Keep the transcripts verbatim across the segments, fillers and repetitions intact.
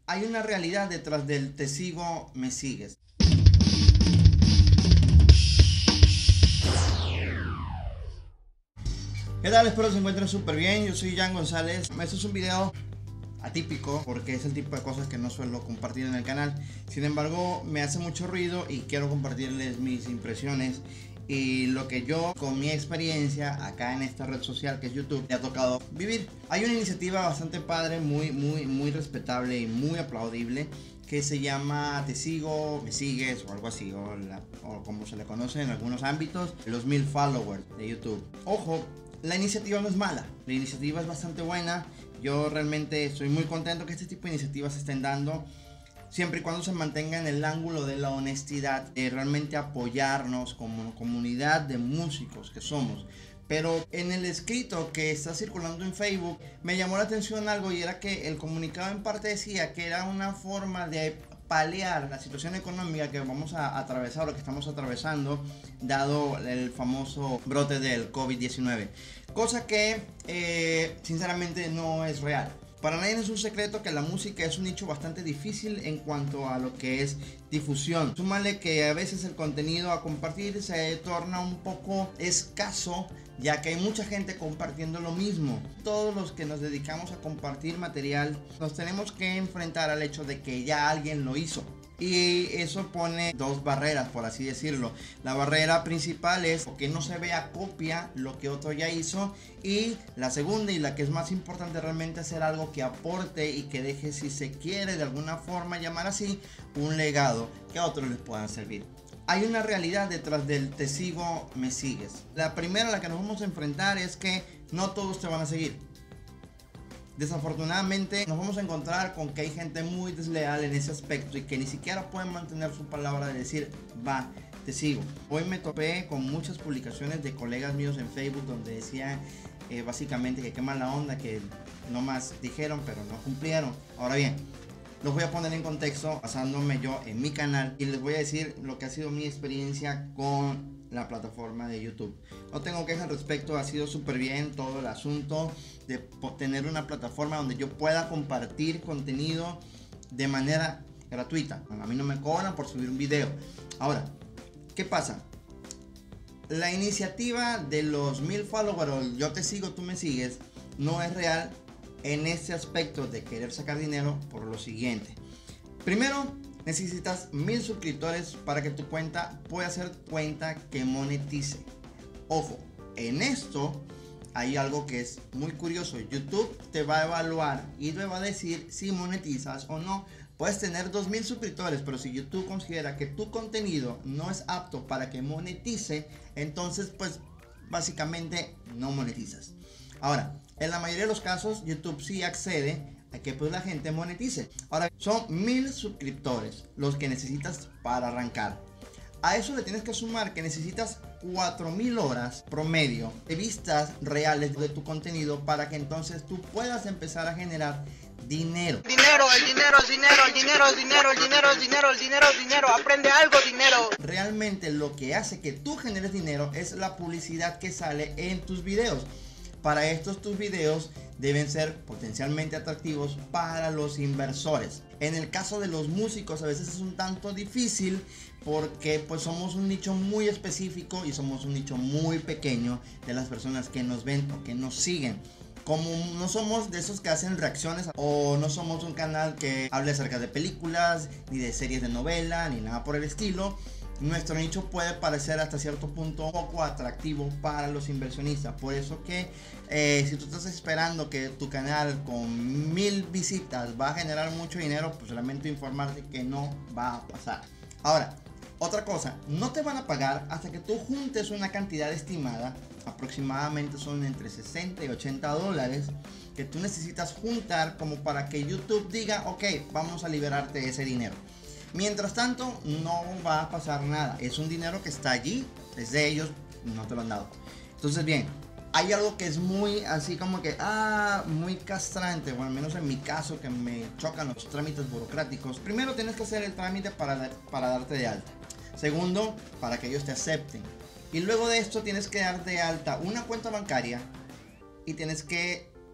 Hay una realidad detrás del te sigo, me sigues. ¿Qué tal? Espero que se encuentren súper bien. Yo soy Jan González. Este es un video atípico porque es el tipo de cosas que no suelo compartir en el canal. Sin embargo, me hace mucho ruido y quiero compartirles mis impresiones y lo que yo, con mi experiencia acá en esta red social que es YouTube, me ha tocado vivir. Hay una iniciativa bastante padre, muy, muy, muy respetable y muy aplaudible, que se llama Te sigo, me sigues o algo así, o, la, o como se le conoce en algunos ámbitos, los mil followers de YouTube. Ojo, la iniciativa no es mala, la iniciativa es bastante buena. Yo realmente estoy muy contento que este tipo de iniciativas se estén dando, siempre y cuando se mantenga en el ángulo de la honestidad, de realmente apoyarnos como comunidad de músicos que somos. Pero en el escrito que está circulando en Facebook me llamó la atención algo, y era que el comunicado en parte decía que era una forma de paliar la situación económica que vamos a atravesar o que estamos atravesando, dado el famoso brote del COVID diecinueve, cosa que eh, sinceramente no es real. Para nadie es un secreto que la música es un nicho bastante difícil en cuanto a lo que es difusión. Súmale que a veces el contenido a compartir se torna un poco escaso, ya que hay mucha gente compartiendo lo mismo. Todos los que nos dedicamos a compartir material nos tenemos que enfrentar al hecho de que ya alguien lo hizo. Y eso pone dos barreras, por así decirlo. La barrera principal es que no se vea copia lo que otro ya hizo. Y la segunda, y la que es más importante, realmente hacer algo que aporte y que deje, si se quiere de alguna forma llamar así, un legado que a otros les puedan servir. Hay una realidad detrás del te sigo, me sigues. La primera a la que nos vamos a enfrentar es que no todos te van a seguir. Desafortunadamente nos vamos a encontrar con que hay gente muy desleal en ese aspecto y que ni siquiera pueden mantener su palabra de decir va, te sigo. Hoy me topé con muchas publicaciones de colegas míos en Facebook donde decían eh, básicamente que qué mala onda, que nomás dijeron pero no cumplieron. Ahora bien, los voy a poner en contexto basándome yo en mi canal y les voy a decir lo que ha sido mi experiencia con la plataforma de YouTube. No tengo quejas al respecto, ha sido súper bien todo el asunto de tener una plataforma donde yo pueda compartir contenido de manera gratuita. A mí no me cobran por subir un video. Ahora, ¿qué pasa? La iniciativa de los mil followers o yo te sigo, tú me sigues, no es real en este aspecto de querer sacar dinero por lo siguiente. Primero, necesitas mil suscriptores para que tu cuenta pueda ser cuenta que monetice. Ojo, en esto hay algo que es muy curioso. YouTube te va a evaluar y te va a decir si monetizas o no. Puedes tener dos mil suscriptores, pero si YouTube considera que tu contenido no es apto para que monetice, entonces pues básicamente no monetizas. Ahora, en la mayoría de los casos YouTube sí accede a que pues la gente monetice. Ahora, son mil suscriptores los que necesitas para arrancar. A eso le tienes que sumar que necesitas cuatro mil horas promedio de vistas reales de tu contenido para que entonces tú puedas empezar a generar dinero. Dinero, el dinero, el dinero, el dinero, el dinero, el dinero, el dinero, el dinero, el dinero, aprende algo, dinero. Realmente lo que hace que tú generes dinero es la publicidad que sale en tus videos. Para estos tus videos deben ser potencialmente atractivos para los inversores. En el caso de los músicos a veces es un tanto difícil porque pues somos un nicho muy específico y somos un nicho muy pequeño de las personas que nos ven o que nos siguen. Como no somos de esos que hacen reacciones o no somos un canal que hable acerca de películas, ni de series de novela, ni nada por el estilo, nuestro nicho puede parecer hasta cierto punto poco atractivo para los inversionistas. Por eso que eh, si tú estás esperando que tu canal con mil visitas va a generar mucho dinero, pues lamento informarte que no va a pasar. Ahora, otra cosa, no te van a pagar hasta que tú juntes una cantidad estimada, aproximadamente son entre sesenta y ochenta dólares, que tú necesitas juntar como para que YouTube diga, ok, vamos a liberarte ese dinero. Mientras tanto, no va a pasar nada. Es un dinero que está allí, es de ellos, no te lo han dado. Entonces, bien, hay algo que es muy así como que, ah, muy castrante, o al menos en mi caso, que me chocan los trámites burocráticos. Primero, tienes que hacer el trámite para, para darte de alta. Segundo, para que ellos te acepten. Y luego de esto, tienes que dar de alta una cuenta bancaria y tienes que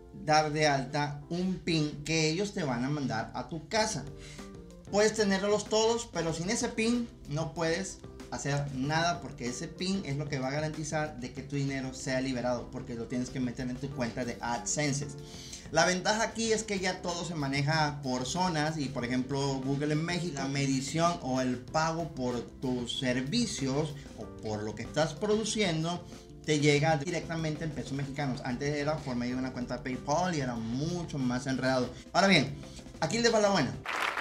dar de alta un pin que ellos te van a mandar a tu casa. Puedes tenerlos todos, pero sin ese pin no puedes hacer nada, porque ese pin es lo que va a garantizar de que tu dinero sea liberado, porque lo tienes que meter en tu cuenta de AdSense. La ventaja aquí es que ya todo se maneja por zonas y, por ejemplo, Google en México, la medición o el pago por tus servicios o por lo que estás produciendo te llega directamente en pesos mexicanos. Antes era por medio de una cuenta de PayPal y era mucho más enredado. Ahora bien, aquí les va la buena.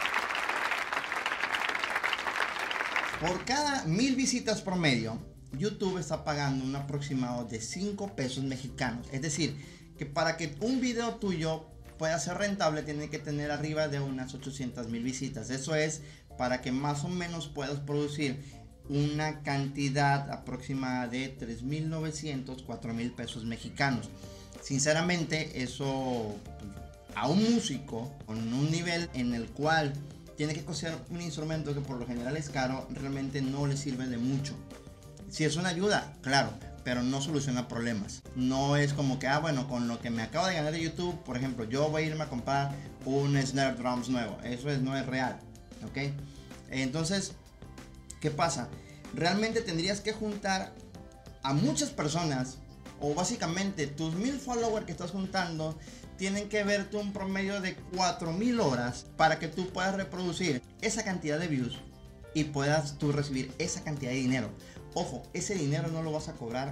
Por cada mil visitas promedio, YouTube está pagando un aproximado de cinco pesos mexicanos. Es decir, que para que un video tuyo pueda ser rentable, tiene que tener arriba de unas ochocientas mil visitas. Eso es para que más o menos puedas producir una cantidad aproximada de tres mil novecientos, cuatro mil pesos mexicanos. Sinceramente, eso pues, a un músico con un nivel en el cual tiene que coser un instrumento que por lo general es caro, realmente no le sirve de mucho. Si es una ayuda, claro, pero no soluciona problemas. No es como que, ah, bueno, con lo que me acabo de ganar de YouTube, por ejemplo, yo voy a irme a comprar un snare drums nuevo. Eso es, no es real, ¿ok? Entonces, ¿qué pasa? Realmente tendrías que juntar a muchas personas, o básicamente tus mil followers que estás juntando tienen que verte un promedio de cuatro mil horas para que tú puedas reproducir esa cantidad de views y puedas tú recibir esa cantidad de dinero. Ojo, ese dinero no lo vas a cobrar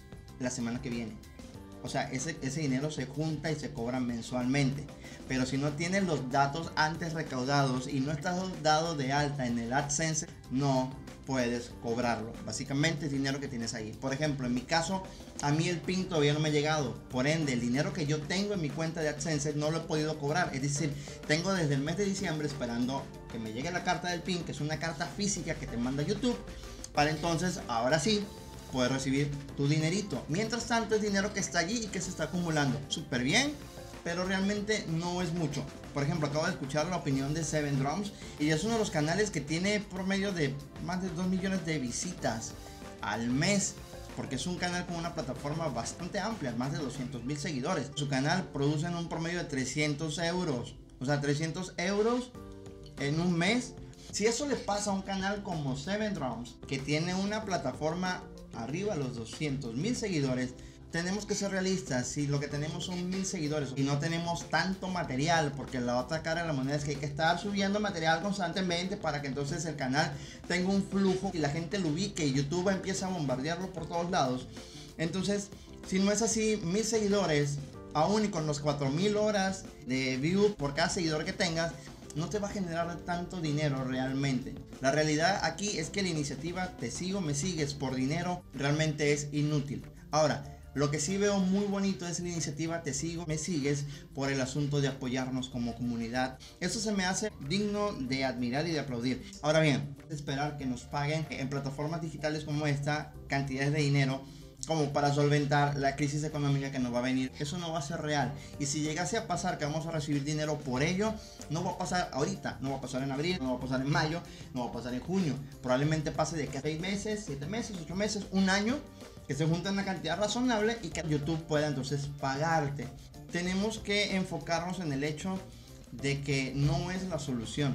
la semana que viene. O sea, ese, ese dinero se junta y se cobra mensualmente. Pero si no tienes los datos antes recaudados y no estás dado de alta en el AdSense, no puedes cobrarlo. Básicamente es dinero que tienes ahí. Por ejemplo, en mi caso, a mí el pin todavía no me ha llegado. Por ende, el dinero que yo tengo en mi cuenta de AdSense no lo he podido cobrar. Es decir, tengo desde el mes de diciembre esperando que me llegue la carta del pin, que es una carta física que te manda YouTube, para entonces, ahora sí, poder recibir tu dinerito. Mientras tanto, es dinero que está allí y que se está acumulando. Súper bien, pero realmente no es mucho. Por ejemplo, acabo de escuchar la opinión de Seven Drums y es uno de los canales que tiene promedio de más de dos millones de visitas al mes, porque es un canal con una plataforma bastante amplia, más de doscientos mil seguidores. Su canal produce en un promedio de trescientos euros, o sea, trescientos euros en un mes. Si eso le pasa a un canal como Seven Drums, que tiene una plataforma arriba de los doscientos mil seguidores, tenemos que ser realistas. Si lo que tenemos son mil seguidores y no tenemos tanto material, porque la otra cara de la moneda es que hay que estar subiendo material constantemente para que entonces el canal tenga un flujo y la gente lo ubique y YouTube empieza a bombardearlo por todos lados. Entonces, si no es así, mil seguidores, aún y con los cuatro mil horas de view por cada seguidor que tengas, no te va a generar tanto dinero realmente. La realidad aquí es que la iniciativa Te Sigo, Me Sigues por dinero realmente es inútil. Ahora, lo que sí veo muy bonito es la iniciativa Te Sigo, Me Sigues por el asunto de apoyarnos como comunidad. Eso se me hace digno de admirar y de aplaudir. Ahora bien, esperar que nos paguen en plataformas digitales como esta cantidades de dinero como para solventar la crisis económica que nos va a venir, eso no va a ser real. Y si llegase a pasar que vamos a recibir dinero por ello, no va a pasar ahorita, no va a pasar en abril, no va a pasar en mayo, no va a pasar en junio. Probablemente pase de que seis meses, siete meses, ocho meses, un año, que se junta una cantidad razonable y que YouTube pueda entonces pagarte. Tenemos que enfocarnos en el hecho de que no es la solución.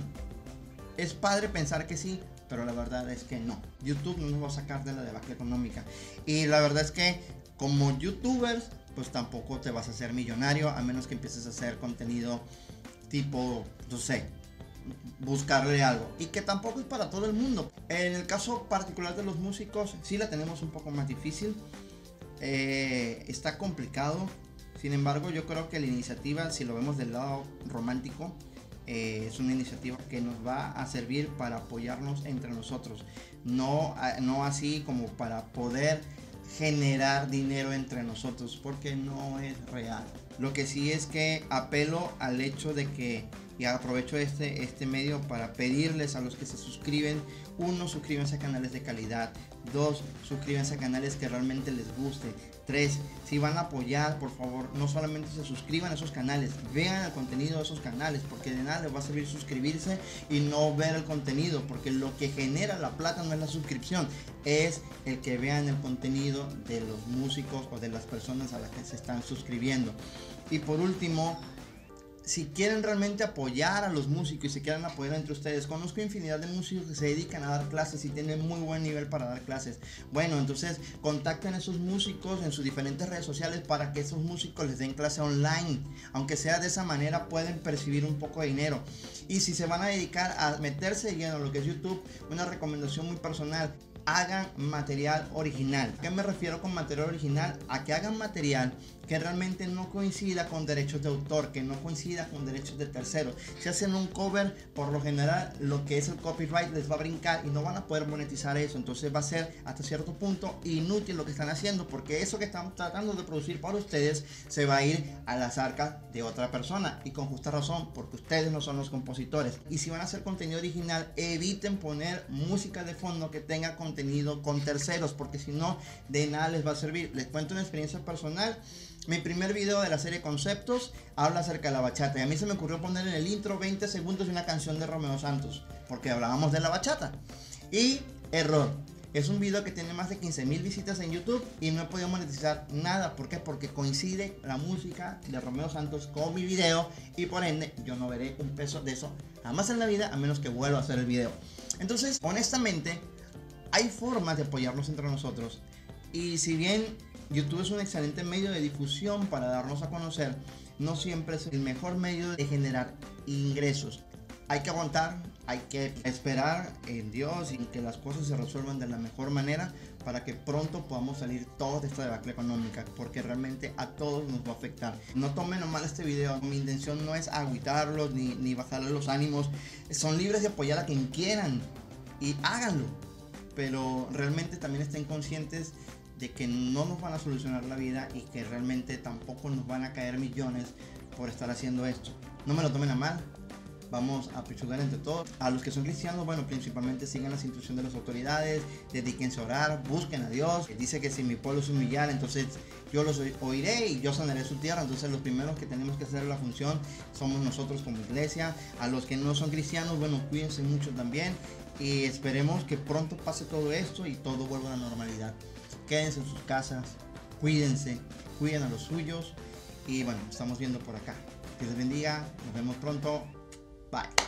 Es padre pensar que sí, pero la verdad es que no. YouTube no nos va a sacar de la debacle económica. Y la verdad es que como youtubers, pues tampoco te vas a hacer millonario, a menos que empieces a hacer contenido tipo, no sé, buscarle algo. Y que tampoco es para todo el mundo. En el caso particular de los músicos, sí la tenemos un poco más difícil. Eh, está complicado. Sin embargo, yo creo que la iniciativa, si lo vemos del lado romántico, Eh, es una iniciativa que nos va a servir para apoyarnos entre nosotros, no, no así como para poder generar dinero entre nosotros, porque no es real. Lo que sí es que apelo al hecho de que, y aprovecho este, este medio para pedirles a los que se suscriben: uno, suscríbanse a canales de calidad; dos, suscríbanse a canales que realmente les guste; tres, si van a apoyar, por favor, no solamente se suscriban a esos canales, vean el contenido de esos canales, porque de nada les va a servir suscribirse y no ver el contenido, porque lo que genera la plata no es la suscripción, es el que vean el contenido de los músicos o de las personas a las que se están suscribiendo. Y por último, si quieren realmente apoyar a los músicos y se quieren apoyar entre ustedes, conozco infinidad de músicos que se dedican a dar clases y tienen muy buen nivel para dar clases. Bueno, entonces contacten a esos músicos en sus diferentes redes sociales para que esos músicos les den clase online. Aunque sea de esa manera pueden percibir un poco de dinero. Y si se van a dedicar a meterse de lleno a lo que es YouTube, una recomendación muy personal: hagan material original. ¿A qué me refiero con material original? A que hagan material que realmente no coincida con derechos de autor, que no coincida con derechos de terceros. Si hacen un cover, por lo general lo que es el copyright les va a brincar y no van a poder monetizar eso. Entonces va a ser hasta cierto punto inútil lo que están haciendo, porque eso que están tratando de producir para ustedes se va a ir a las arcas de otra persona, y con justa razón, porque ustedes no son los compositores. Y si van a hacer contenido original, eviten poner música de fondo que tenga contenido con terceros, porque si no, de nada les va a servir. Les cuento una experiencia personal. Mi primer video de la serie Conceptos habla acerca de la bachata, y a mí se me ocurrió poner en el intro veinte segundos de una canción de Romeo Santos, porque hablábamos de la bachata. Y error, es un video que tiene más de quince mil visitas en YouTube y no he podido monetizar nada. ¿Por qué? Porque coincide la música de Romeo Santos con mi video, y por ende yo no veré un peso de eso jamás en la vida, a menos que vuelva a hacer el video. Entonces, honestamente, hay formas de apoyarnos entre nosotros, y si bien YouTube es un excelente medio de difusión para darnos a conocer, no siempre es el mejor medio de generar ingresos. Hay que aguantar, hay que esperar en Dios y que las cosas se resuelvan de la mejor manera para que pronto podamos salir todos de esta debacle económica, porque realmente a todos nos va a afectar. No tomen a mal este video, mi intención no es agüitarlos ni, ni bajarles los ánimos. Son libres de apoyar a quien quieran y háganlo, pero realmente también estén conscientes de que no nos van a solucionar la vida y que realmente tampoco nos van a caer millones por estar haciendo esto. No me lo tomen a mal, vamos a pechugar entre todos. A los que son cristianos, bueno, principalmente sigan las instrucciones de las autoridades, dedíquense a orar, busquen a Dios. Dice que si mi pueblo se humillara, entonces yo los oiré y yo sanaré su tierra. Entonces los primeros que tenemos que hacer la función somos nosotros como iglesia. A los que no son cristianos, bueno, cuídense mucho también, y esperemos que pronto pase todo esto y todo vuelva a la normalidad. Quédense en sus casas, cuídense, cuiden a los suyos, y bueno, estamos viendo por acá. Dios les bendiga, nos vemos pronto, bye.